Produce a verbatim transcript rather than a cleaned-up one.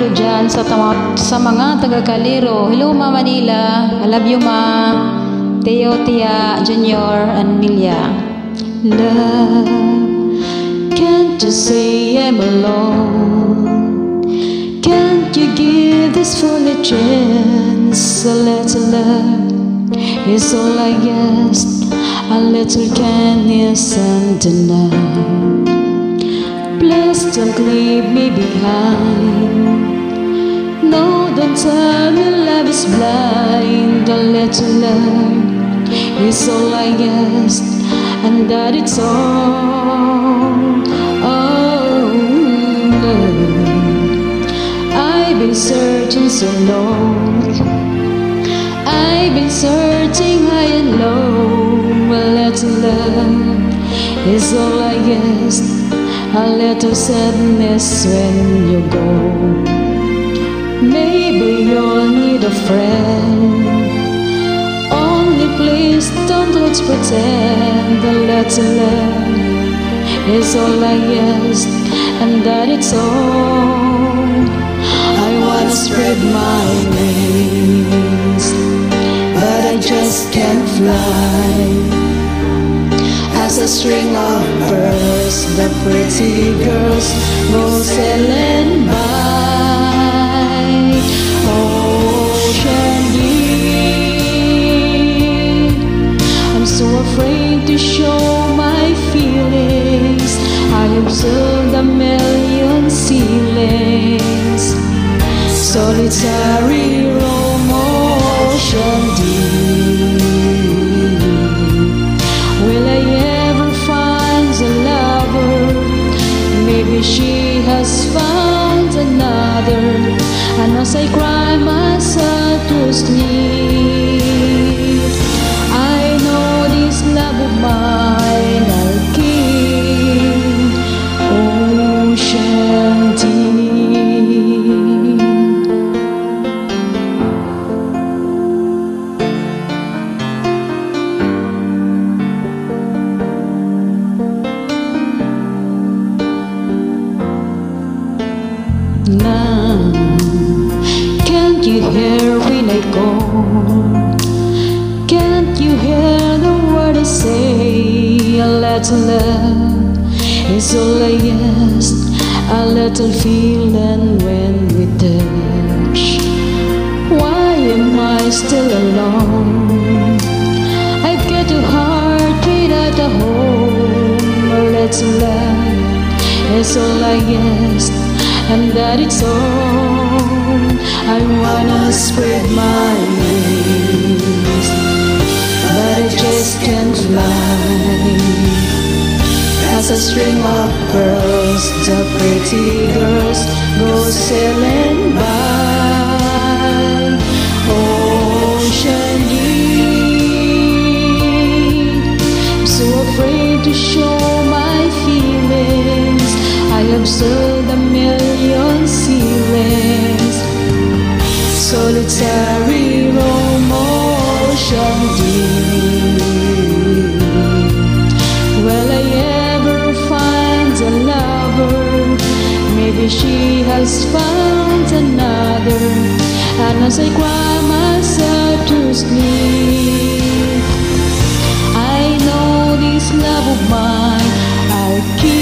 Kaliro dyan sa, tama, sa mga taga Kaliro. Hello Ma Manila, I love you Ma. Teo, Tia, Junior, and Milia. Love, can't you say I'm alone? Can't you give this fool a chance? A little love is all I ask. A little kindness and tonight. Please don't leave me behind. No, don't tell me love is blind. A little love is all I ask, and that it's all. Oh, love, I've been searching so long. I've been searching high and low. A little love is all I ask. A little sadness when you go. Maybe you'll need a friend. Only please don't let's pretend. A little love is all I ask, and that it's all. I wanna spread my wings, but I just can't fly. As a string of pearls, the pretty girls go sailing by. Ocean deep, I'm so afraid to show my feelings. I observe the million ceilings. Solitary roam ocean deep. Will I ever find a lover? Maybe she has found another. And as I cry myself to sleep, I know this love of mine I'll keep. Ocean deep. Now, can't you hear when I go? Can't you hear the word I say? A little love is all I ask. A little feeling when we touch. Why am I still alone? I get a heart without a home. A little love is all I ask, and that it's all. I wanna spread my wings, but I just can't fly. As a string of pearls, the pretty girls go sailing by. Ocean deep, I'm so afraid to show my feelings. I observe the million ceilings. Solitary roam ocean deep. Will I ever find a lover? Maybe she has found another. And as I cry myself to sleep, I know this love of mine I'll keep.